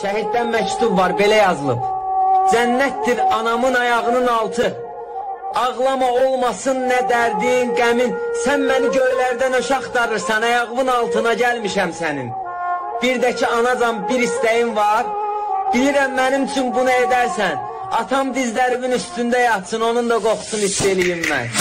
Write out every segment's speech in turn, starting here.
Şəhiddən məktub var, belə yazılıb. Cənnətdir anamın ayağının altı. Ağlama olmasın nə dərdin, qəmin. Sən məni göylərdən öş axtarırsan, ayağımın altına gəlmişəm sənin. Bir də ki anacan bir istəyin var. Bilirəm mənim üçün bunu edərsən. Atam dizlərimin üstündə yatsın, onun da qoxusunu hiss eləyim mən.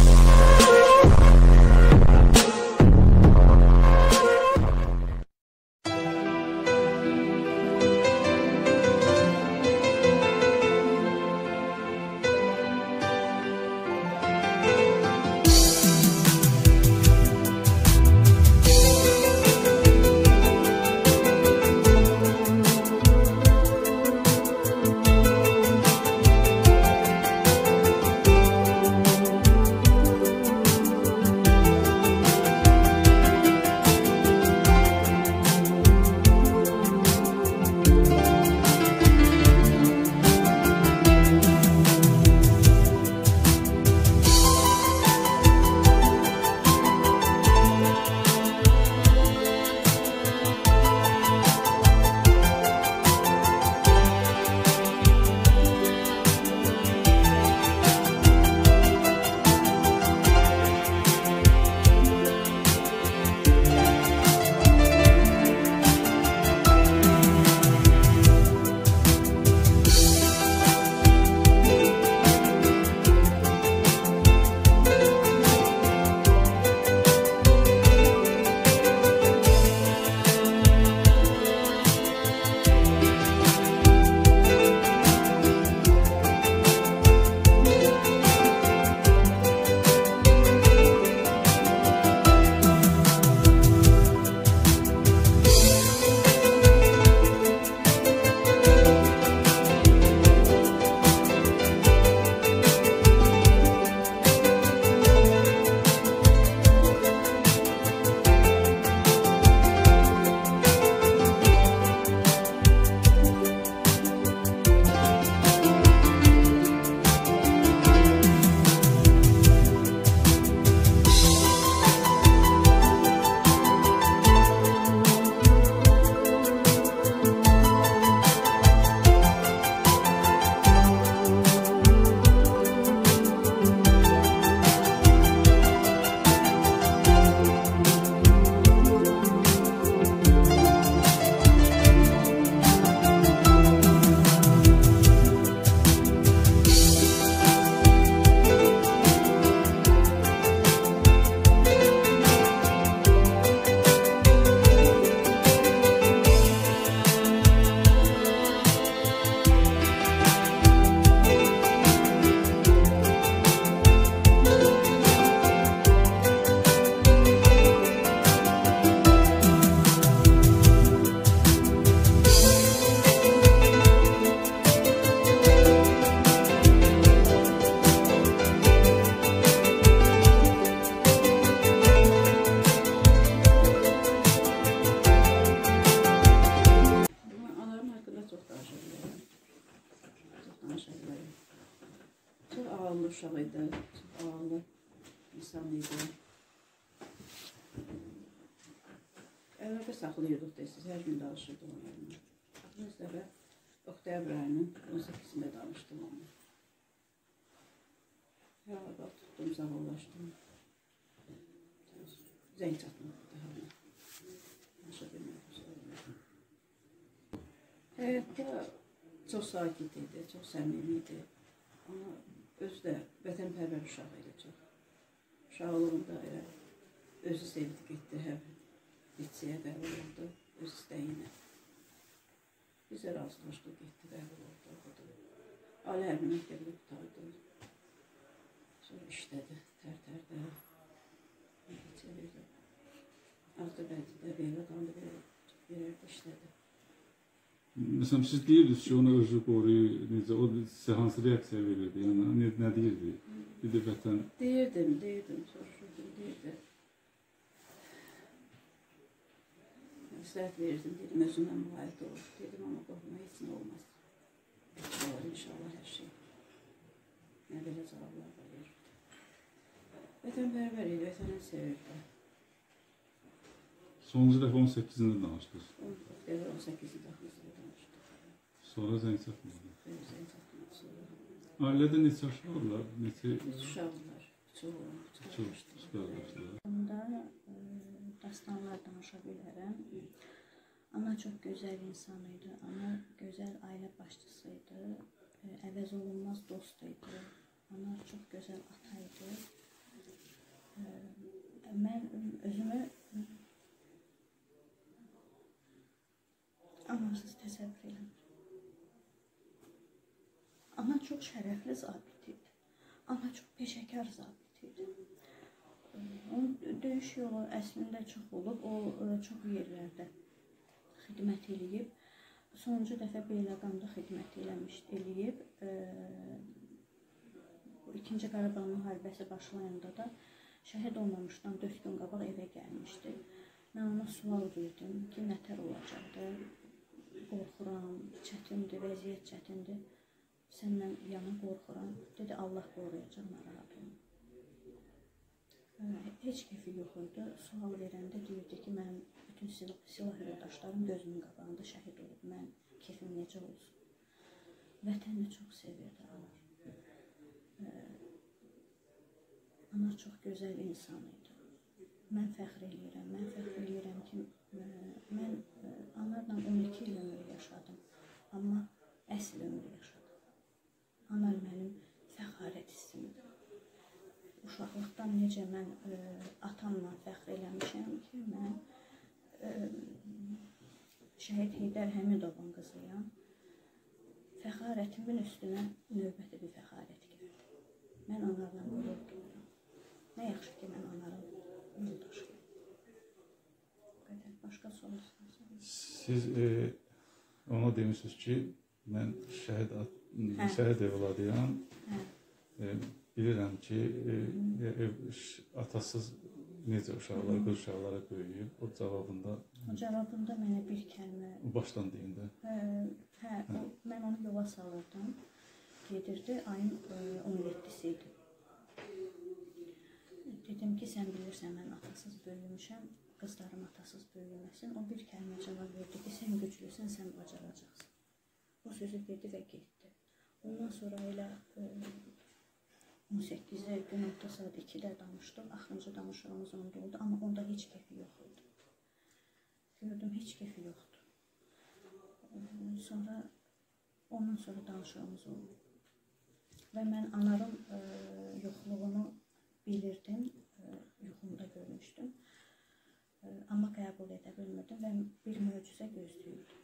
Uşaq idi, çox ağıllı insan idi. Əlaqə saxlayırdıq deyəsiniz, hər gün danışırdıq onlarla. Biz dəfə oktyabr ayının 18-də danışdım onunla. Əlaqə tutdum, sağollaşdım. Zəng çatmadı daha ona. Danışa bilmədim sonra. Həyatda çox sakit idi, çox səmimi idi. Amma özü də vətənpərvər uşaq idi çox. Uşaqlığında elə özü sevdi getdi, həm liseyə qəbul oldu, öz istəyinə. Biz də razılaşdıq, getdi, qəbul oldu, oxudu. Ali hərbi məktəbini qutardı. Sonra işlədi, tərtərdə. Çevirdi. Azda bəzidə belə qaldı, verərdi, işlədi. Mesela siz deyirdiniz ki, onu özü qoruyur, necə, o sizə hansı reaksiya verirdi, yəni nə deyirdi? Bir də vətən... Deyirdim, soruşurdum, deyirdi. Məsləhət verirdim, dedim, özümdən müayət olur. Dedim, amma qorxma, heç nə olmaz. Olur, inşallah hər şey. Nə belə cavablar da verirdi. Vətənpərvər idi, vətəni sevirdi. Sonuncu dəfə 18-də danışdınız. 18-də danışdıq. Sonra zəng çatmadı. Zəng çatmadı sonra. Ailədə neçə uşaqlar? Neçə Uşaqlar, çox qardaşlar? Bunda dastanlar danışa bilərəm. Ana çox gözəl insan idi. Ana gözəl ailə başçısıydı. Əvəz olunmaz dost idi. Ana çox gözəl ata idi. Mən özümü anasız təsəvvür edirəm. Ana çox şərəfli zabit idi. Ana çox peşəkar zabit idi. Onun döyüş yolu əslində çox olub. O çox yerlərdə xidmət eləyib. Sonuncu dəfə Beyləqanda xidmət eləyib. İkinci Qarabağ müharibəsi başlayanda da şəhid olmamışdan 4 gün qabaq evə gəlmişdi. Mən ona sual verdim ki, nətər olacaqdı? Qorxuram, çətindir, vəziyyət çətindir. Səndən yana qorxuram. Dedi, Allah qoruyacaq, narahat olma. Heç kefi yox idi. Sual verəndə deyirdi ki, mənim bütün silah yoldaşlarım gözümün qabağında şəhid olub. Mən kefim necə olsun? Vətəni çox sevirdi ana. Ana çox gözəl insan idi. Mən fəxr eləyirəm. Mən fəxr eləyirəm ki, mən anarla 12 il ömür yaşadım. Amma əsl ömür yaşadım. Anar mənim fəxarət hissimdir. Uşaqlıqdan necə mən atamla fəxr eləmişəm ki, mən şəhid Heydər Həmidovun qızıyam. Fəxarətimin üstünə növbəti bir fəxarət gəldi. Mən onlarla qürur duyuram. Nə yaxşı ki, mən onların yoldaşıyım. Başqa sual istəsəm. Siz ona demişsiniz ki, mən şəhid evladıyam. Bilirəm ki, atasız necə uşaqlar, qız uşaqlara böyüyüb. O cavabında mənə bir kəlmə... Başdan deyin də. Mən onu yola salırdım. Gedirdi, ayın 17-si idi. Dedim ki, sən bilirsən, mən atasız böyümüşəm, qızlarım atasız böyüməsin. O bir kəlmə cavab verdi ki, sən güclüsən, sən bacaracaqsın. O sözü dedi və getdi. Ondan sonra elə 18-ə gün orta saat 2-də danışdım. Axırıncı danışığımız onda oldu, amma onda heç kefi yox idi. Gördüm, heç kefi yoxdur. Ondan sonra danışığımız oldu. Və mən anarın yoxluğunu bilirdim, yuxumda görmüşdüm. Amma qəbul edə bilmirdim və bir möcüzə gözləyirdim.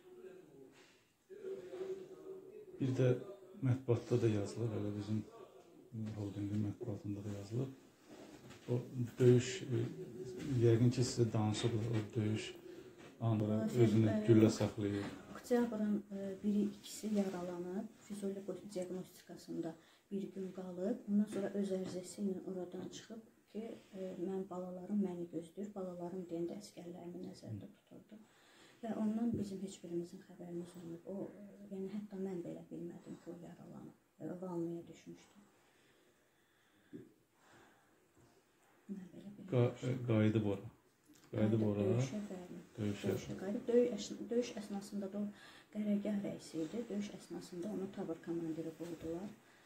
Bir də mətbuatda da yazılır, elə bizim holdingin mətbuatında da yazılır. O döyüş, yəqin ki, sizə danışıblar, o döyüş anları özünü güllə saxlayır. Oktyabrın 1-2-si yaralanıb, fizioloji diaqnostikasında bir gün qalıb, ondan sonra öz ərizəsi ilə oradan çıxıb ki, mən balalarım məni gözləyir, balalarım deyəndə əskərlərimi nəzərdə tuturdu. Və ondan bizim heç birimizin xəbərimiz olmayıb. Yəni, hətta mən belə bilmədim ki, o yaralanıb, valnaya düşmüşdüm. Mən belə bilməmişdim. Qayıdıb ora. Döyüşə qayıdıb. Döyüş əsnasında da o qərargah rəisi idi. Döyüş əsnasında onu tabur komandiri qoydular.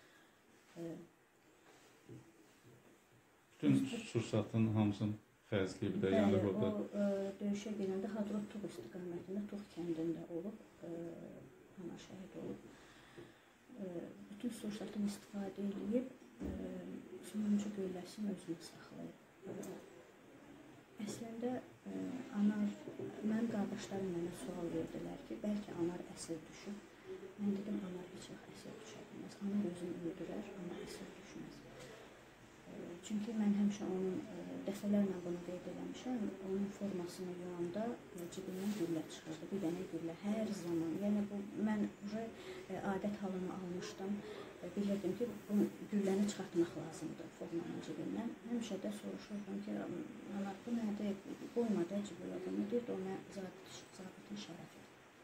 Bütün sursatın hamısını xərcləyib də, yəni burada. O döyüşə girəndə Hadrut Tuğ istiqamətində, Tuğ kəndində olub, ana şəhid olub. Bütün sursatını istifadə edib, sonuncu göyləsini özünü saxlayıb. Əslində, mənim qardaşlarım mənə sual verdilər ki, bəlkə anar əsir düşüb. Mən dedim, anar heç vaxt əsir düşə bilməz. Anar özünü öldürər, amma əsir düşməz. Çünki mən həmişə onun dəfələrlə bunu qeyd eləmişəm, onun formasını yuyanda cibindən güllə çıxırdı, bir dənə güllə hər zaman. Yəni, mən adət halını almışdım, bilirdim ki, bu gülləni çıxartmaq lazımdır formanın cibindən. Həmişə də soruşurdum ki, bu nədir, qoymadı cibilə bunu, deyirdi, o mən zabitin şərəfidir.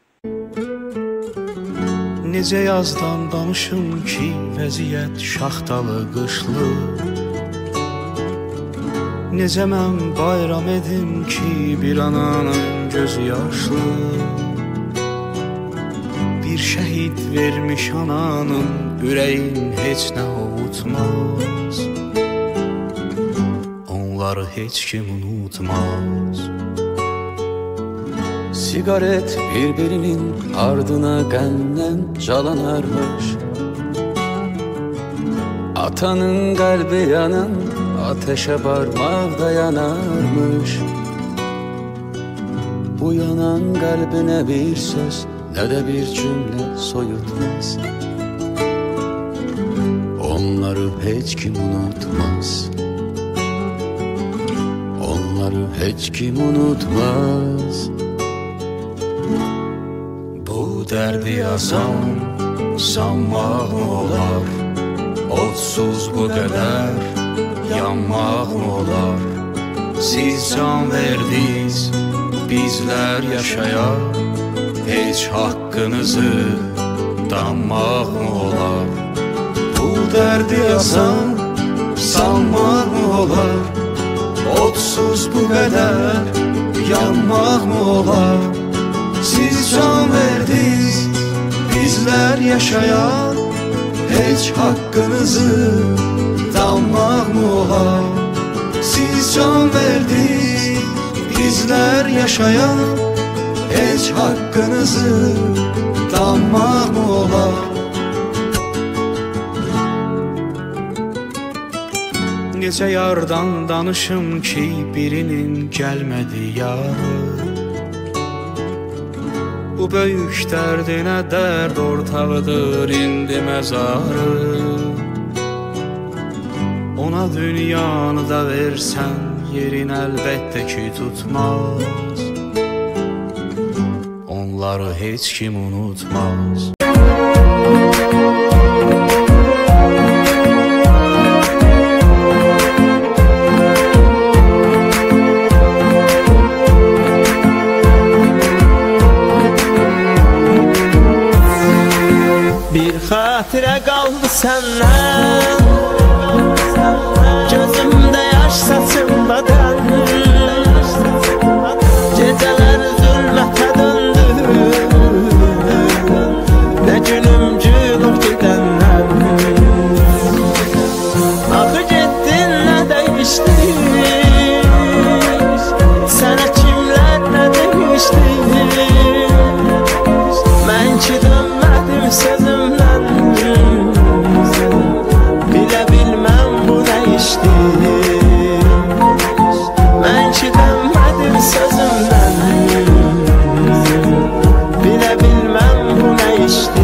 Necə yazdan danışım ki, vəziyyət şaxtalı, qışlı. Necə mən bayram edim ki, bir ananın gözü yaşlı. bir şəhid vermiş ananın, ürəyin heç nə ovutmaz. Onları heç kim unutmaz. Sigaret birbirinin ardına qəmdən calanarmış. Atanın qəlbi yanan ateşe parmaqda yanarmış. Bu yanan qəlbinə bir söz, nə də bir cümlə soyutmaz. Onları heç kim unutmaz. Onları heç kim unutmaz. Bu dərdi yazan sanmaq olar, odsuz bu qədər yanmaq olar. Siz can verdiniz, bizlər yaşayaq, heç haqqınızı danmaq olar. Bu dərdi yazan sanmaq olar, odsuz bu qədər yanmaq olar. Siz can verdiniz, bizlər yaşayaq, heç haqqınızı danmaq olar. Siz can verdiniz, bizlər yaşayaq, heç haqqınızı danmaq olar. Necə yardan danışım ki, birinin gəlmədi yarı. Bu böyük dərdinə dərd ortağıdır indi məzarı. Ona dünyanı da versən, yerin əlbəttə ki tutmaz. Onları heç kim unutmaz. Bir xatirə qaldı səndən, gözümdə yaş saçımdadan. Gecələr zülmətə döndü, nə günüm gülüb gedəndən. Axı getdin, nə dəyişdin, sənə kimlər nə demişdi. Mən ki dönmədim sözümdən, bilə bilməm bu nə işdir. Mən ki dönmədim sözümdən, bilə bilməm bu nə işdir.